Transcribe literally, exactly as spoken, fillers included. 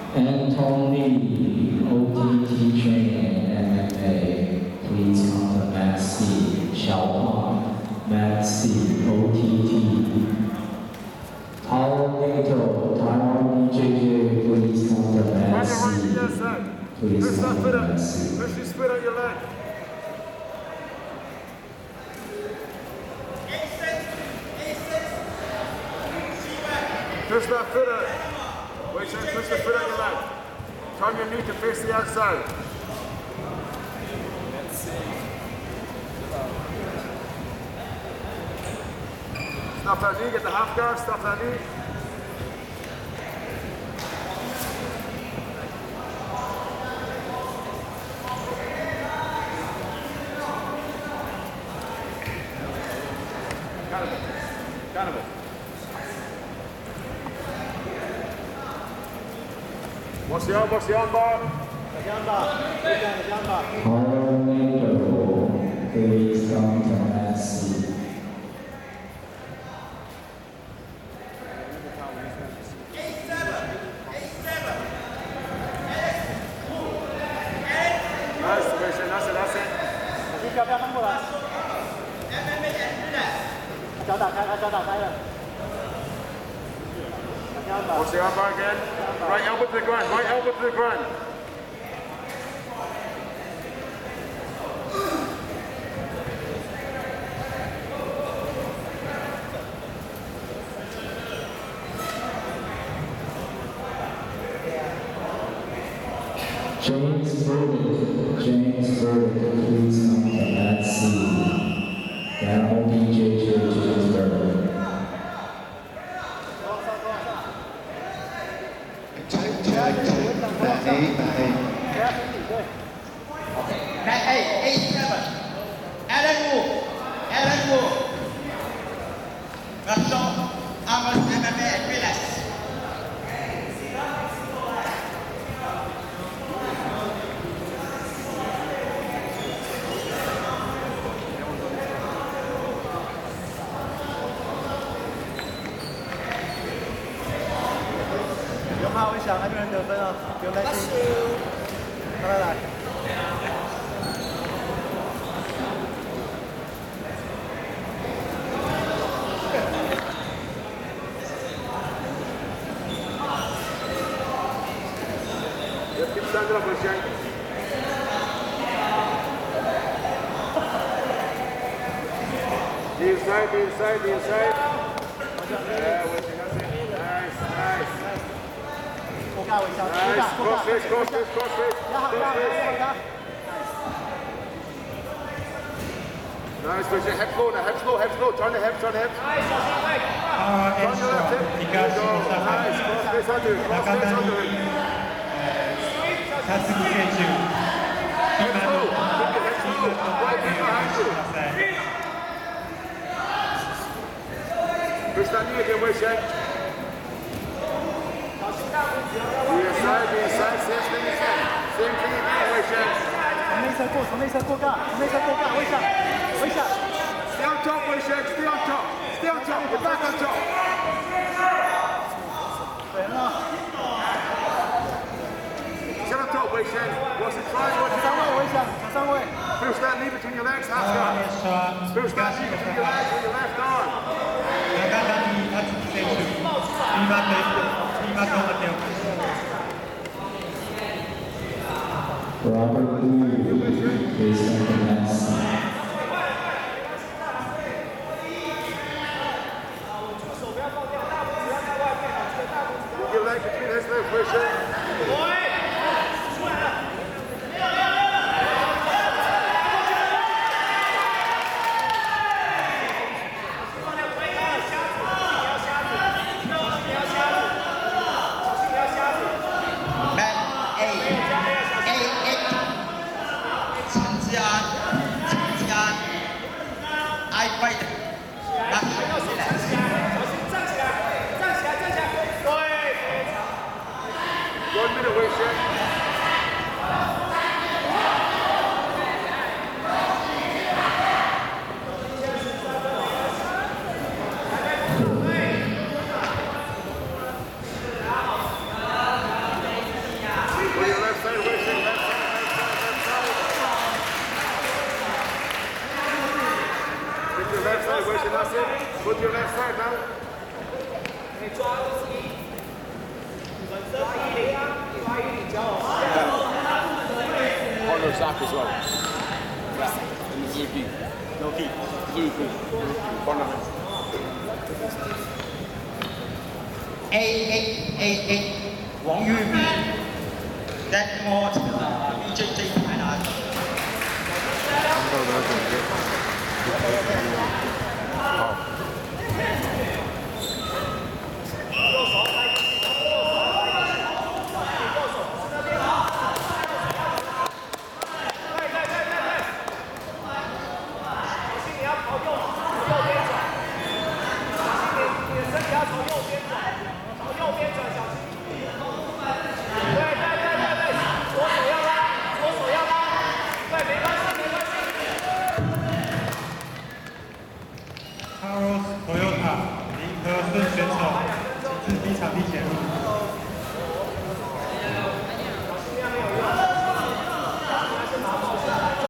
Anthony, O T T training and M M A. Please come to Mat C. Xiaohua, Mat C, O T T. Tornado, Taiwan B J J, please come to Mat C. Please come to Mat C. Push your spit on your leg. Push that foot out. Wait, so push the foot on your leg. Turn your knee to face the outside. Stop that knee, get the half guard, stop that knee. Cannibal. Cannibal. Watch the arm, watch the arm bar. The arm bar. The arm bar. Tornado, please come to Mat C. Nice, that's it, that's it, that's it. 不要不要翻过来。脚打开，脚打开了。 Watch the arm bar again. Right elbow to the ground, right elbow to the ground. James Burdick, James Burdick, please come to Mat C. Down B J J, James Burdick. Mat A, A seven. Alan Wu, Alan Wu. Russell, Amos M M A and Villas. 有怕危险，还没有人得分啊，不用担心。来来来。 Just keep standing up, Shane. The inside, the inside, the inside. Yeah, Winston, that's it. Nice, nice. Nice, cross face, cross face, cross face. Cross face. Nice, Winston, head slow now, head slow, head slow. Turn the hips, turn the hips. Power Turn your left hip. There you go. Nice, cross face under it, cross face under it. さすぐ選手、今の Push that knee again, Wei Shen. The inside, the inside, same thing again. Same thing again, Wei Shen. 从内侧过，从内侧过杠，从内侧过杠，微下，微下。 Stay on top, Wei Shen. Stay on top. Stay on top. Get back on top. 对了。 Get on top, Wei Shen. What's the try? What's the 上位，微下，上位。 Push that knee between your legs, half guard. は Push that knee between your legs with your left arm. 中谷敦樹選手、スピーマット、スピーマットを待っておく。 Robert Wu, please come to Mat C. Move your leg between his legs, Wei Shen. Mat A, A eight. Chen Jian, Chen Jian. I fight. Russell Villas. Corner sack as well. And the Suzuki. No key. Suzuki. Corner. A A A A 王玉明 ，That more B J J 台南。 好。 Carlos Toyota 林和顺选手，请自第一场地前入。